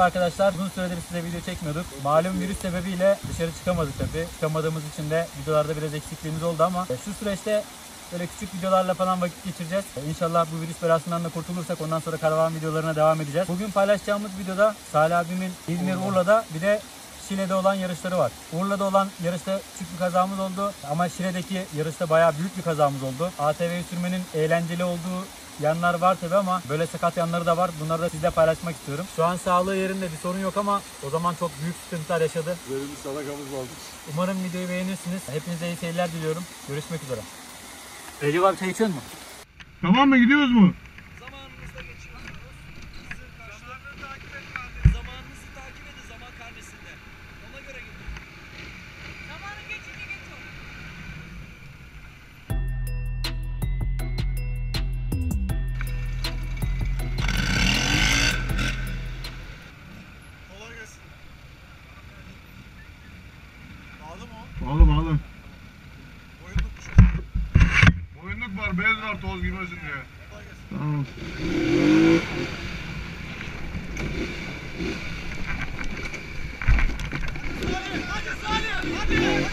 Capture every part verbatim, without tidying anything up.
arkadaşlar. Uzun süredir size video çekmiyorduk. Malum virüs sebebiyle dışarı çıkamadık tabii. Çıkamadığımız için de videolarda biraz eksikliğimiz oldu ama şu süreçte böyle küçük videolarla falan vakit geçireceğiz. İnşallah bu virüs belasından da kurtulursak ondan sonra karavan videolarına devam edeceğiz. Bugün paylaşacağımız videoda Salih abimin İzmir Urla'da bir de Şile'de olan yarışları var. Urla'da olan yarışta küçük bir kazamız oldu ama Şile'deki yarışta bayağı büyük bir kazamız oldu. A T V'yi sürmenin eğlenceli olduğu yanlar var tabi ama böyle sakat yanları da var. Bunları da sizle paylaşmak istiyorum. Şu an sağlığı yerinde, bir sorun yok ama o zaman çok büyük sıkıntılar yaşadı. Verimiz sadakamız vardır. Umarım videoyu beğenirsiniz. Hepinize iyi seyirler diliyorum. Görüşmek üzere. Recep abi çay içiyor musun? Tamam mı, gidiyoruz mu? Zamanınızda geçiyorsunuz. Sizin karşılarını takip etmem. Zamanınızı takip edin zaman karnesinde. Ona göre gidin. Zamanı geçince geç olur. Kolay gelsin. Bağlı mı o? Bağlı bağlı. Boyunluk mu şu? Boyunluk var, bez var toz girmesin diye. Kolay gelsin. Tamam. Hadi Salih, hadi, hadi.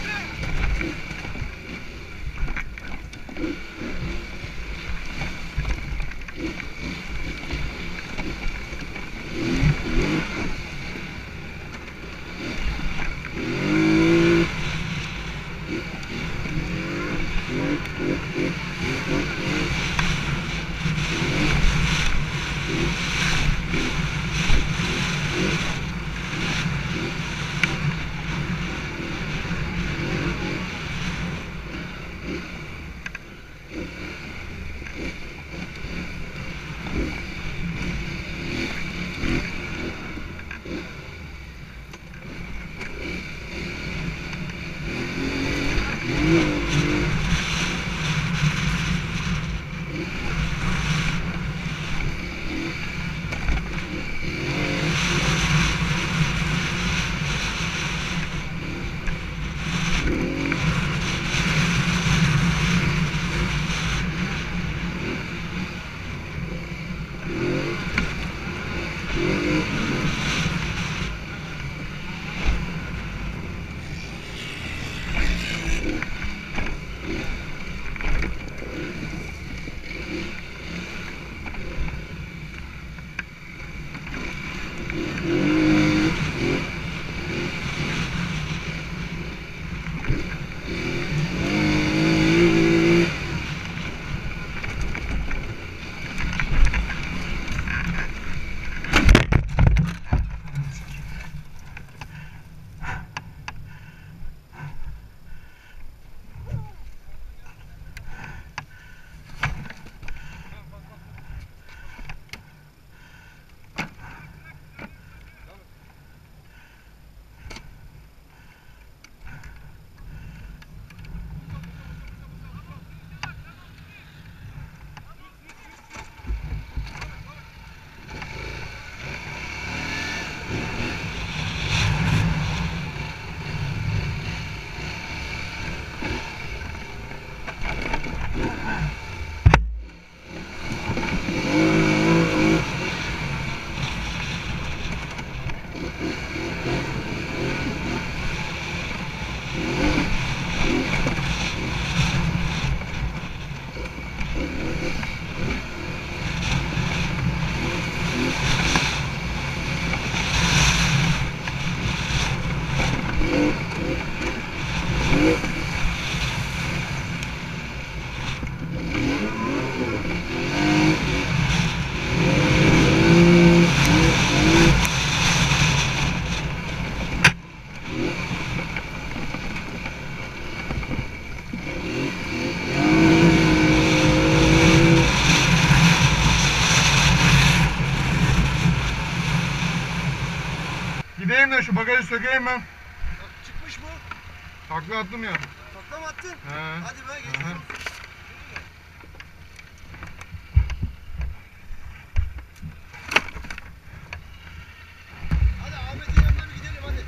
Gideyim de şu bagajı sökeyim ben. Çıkmış mı? Takla attım ya. Takla mı attın? He. Hadi be geçmiş He. olsun. Hadi Ahmet'in yanına bir gidelim hadi.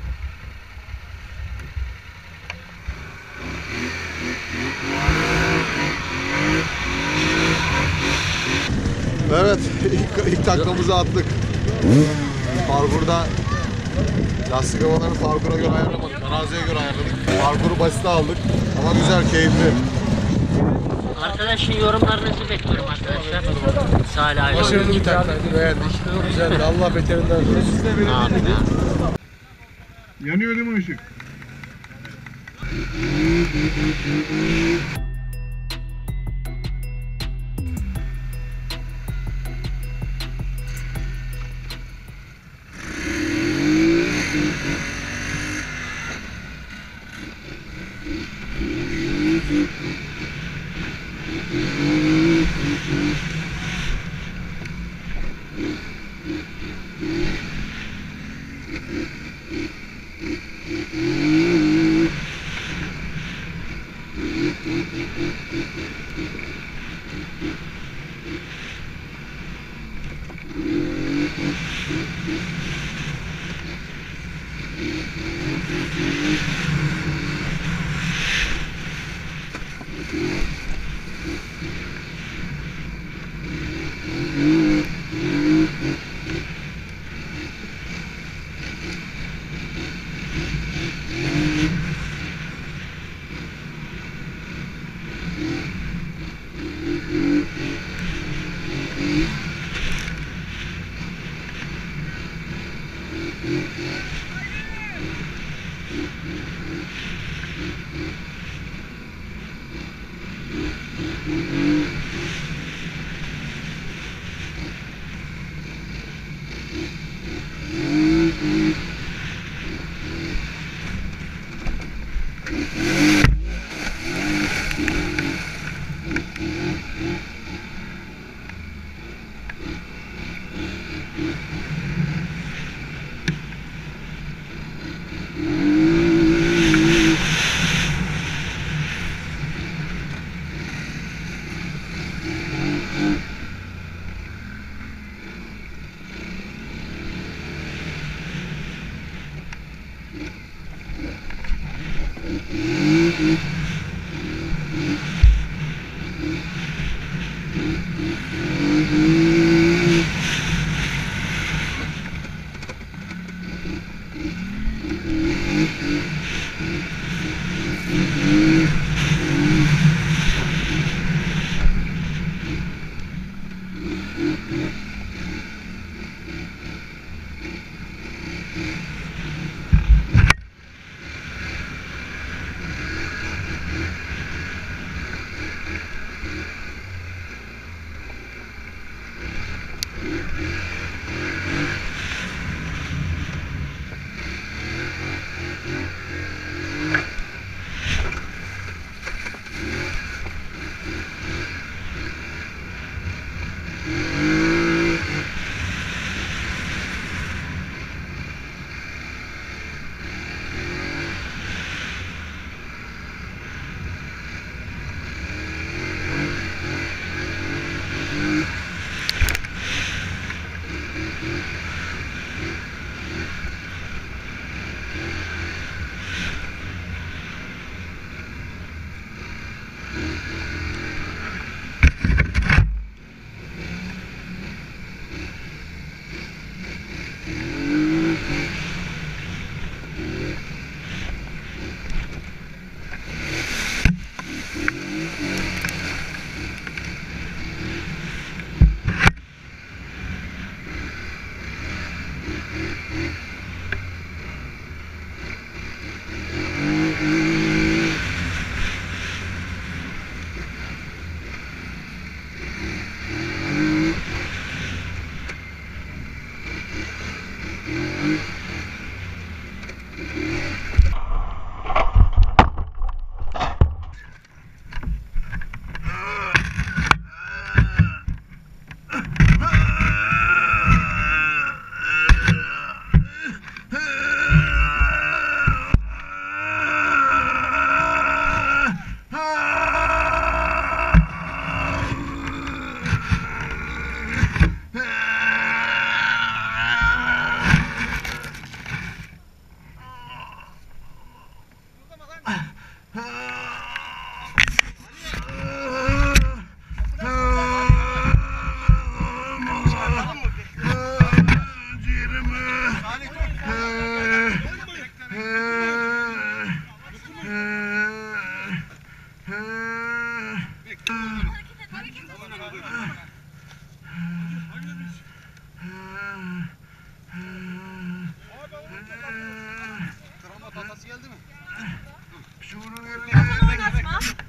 Evet, ilk, ilk taklamızı attık. Parkurda lastik havalarını parkura göre ayarlamadık. Araziye göre ayarladık. Parkuru basite aldık. Ama güzel, keyifli. Arkadaşın yorumlarınızı bekliyorum arkadaşlar. Salih Aydın. Başarılı bir taklidi. Beğendik. Güzeldi. Allah beterinden versin. Amin abi. Yanıyor değil mi ışık? Ciğerimi Aman oynatma.